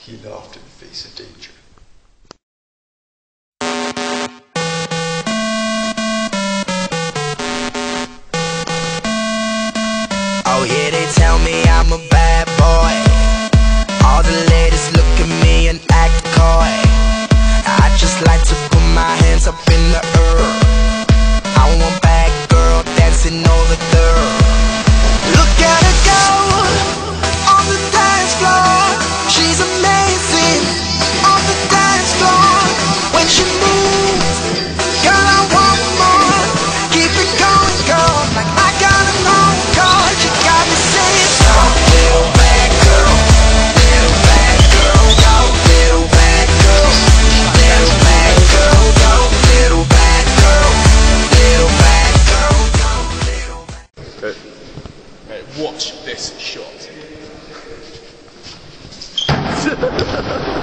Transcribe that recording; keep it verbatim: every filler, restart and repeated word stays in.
He laughed in the face of danger. Oh yeah, they tell me I'm a bad boy. All the ladies look at me and act coy. I just like to put my hands up in the air. I want bad girl dancing all the dirt. Look at her go on the dance floor. She's amazing on the dance floor. When she moves, girl, I want more. Keep it going, girl, like I got a long card. You got me saying, go, little bad girl, little bad girl, go, little bad girl, little bad girl, go, little bad girl, little bad girl, go, little bad. Hey, watch this shot.